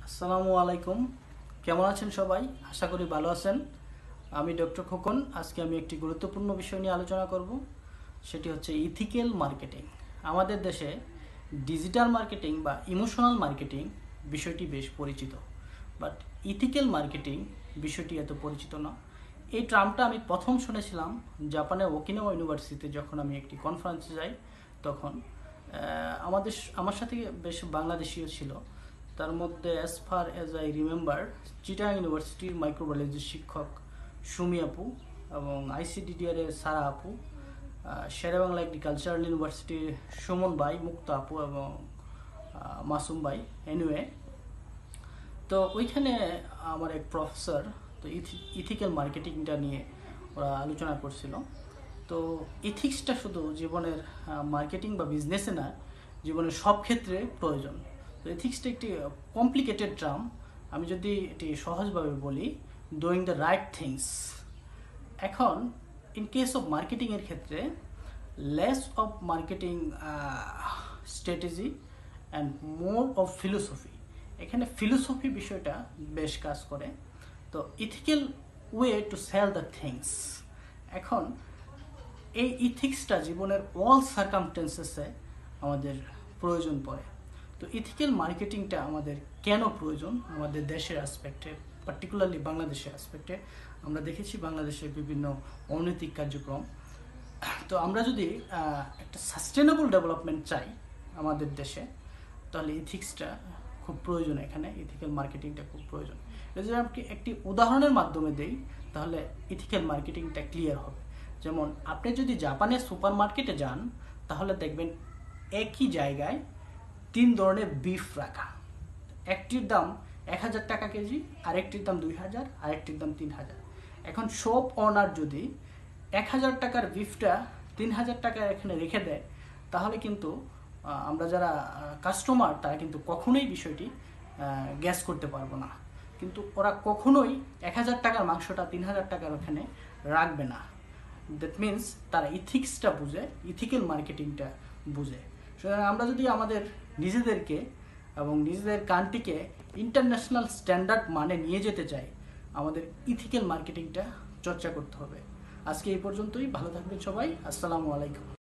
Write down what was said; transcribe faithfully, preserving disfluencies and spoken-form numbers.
আসসালামু আলাইকুম। কেমন আছেন সবাই? আশা করি ভালো আছেন। আমি ডক্টর খোকন। আজকে আমি একটি গুরুত্বপূর্ণ বিষয় নিয়ে আলোচনা করব, সেটি হচ্ছে ইথিক্যাল মার্কেটিং। আমাদের দেশে ডিজিটাল মার্কেটিং বা ইমোশনাল মার্কেটিং বিষয়টি বেশ পরিচিত, বাট ইথিক্যাল মার্কেটিং বিষয়টি এত পরিচিত না। এই টার্মটা আমি প্রথম শুনেছিলাম জাপানের ওকিনাওয়া ইউনিভার্সিটিতে, যখন আমি একটি কনফারেন্সে যাই। তখন আমাদের আমার সাথে বেশ বাংলাদেশিও ছিল। তার মধ্যে as far as I remember, Chittagong ইউনিভার্সিটির মাইক্রোবায়োলজির শিক্ষক সুমি আপু এবং আইসিডিডিআর এর সারা আপু, শেরেবাংলা এগ্রিকালচারাল ইউনিভার্সিটির সুমন ভাই, মুক্তা আপু এবং মাসুম ভাই। এনিওয়ে, তো ওইখানে আমার এক প্রফেসর তো ইথিক্যাল মার্কেটিংটা নিয়ে ওরা আলোচনা করছিল। তো ইথিক্সটা শুধু জীবনের মার্কেটিং বা বিজনেসে না, জীবনের সব ক্ষেত্রে প্রয়োজন। তো এথিক্সটা একটি কমপ্লিকেটেড টার্ম। আমি যদি এটি সহজভাবে বলি, ডুইং দ্য রাইট থিংস। এখন ইন কেস অফ মার্কেটিংয়ের ক্ষেত্রে less of marketing strategy and more of philosophy. এখানে ফিলোসফি বিষয়টা বেশ কাজ করে। তো ethical way to sell the things. এখন এই ইথিক্সটা জীবনের অল সার্কামস্টেন্সেসে আমাদের প্রয়োজন পড়ে। তো ইথিক্যাল মার্কেটিংটা আমাদের কেন প্রয়োজন আমাদের দেশের অ্যাসপেক্টে, পার্টিকুলারলি বাংলাদেশের অ্যাসপেক্টে? আমরা দেখেছি বাংলাদেশের বিভিন্ন অনৈতিক কার্যক্রম। তো আমরা যদি একটা সাস্টেনেবল ডেভেলপমেন্ট চাই আমাদের দেশে, তাহলে ইথিক্সটা খুব প্রয়োজন। এখানে ইথিক্যাল মার্কেটিংটা খুব প্রয়োজন। যদি আমি একটি উদাহরণের মাধ্যমে দেই, তাহলে ইথিক্যাল মার্কেটিংটা ক্লিয়ার হবে। যেমন আপনি যদি জাপানের সুপার মার্কেটে যান, তাহলে দেখবেন একই জায়গায় তিন ধরনের বিফ রাখা। একটির দাম এক হাজার টাকা কেজি, আরেকটির দাম দুই হাজার, আরেকটির দাম তিন হাজার। এখন শপ ওনার যদি এক হাজার টাকার বিফটা তিন হাজার টাকা এখানে রেখে দেয়, তাহলে কিন্তু আমরা যারা কাস্টমার তারা কিন্তু কখনোই বিষয়টি গ্যাস করতে পারবো না। কিন্তু ওরা কখনোই এক হাজার টাকার মাংসটা তিন হাজার টাকার ওখানে রাখবে না। দ্যাট মিনস তারা ইথিক্সটা বুঝে, ইথিক্যাল মার্কেটিংটা বুঝে। সুতরাং আমরা যদি আমাদের নিজেদেরকে এবং নিজেদের কান্ট্রিকে ইন্টারন্যাশনাল স্ট্যান্ডার্ড মানে নিয়ে যেতে চাই, আমাদের ইথিক্যাল মার্কেটিংটা চর্চা করতে হবে। আজকে এই পর্যন্তই। ভালো থাকবেন সবাই। আসসালামু আলাইকুম।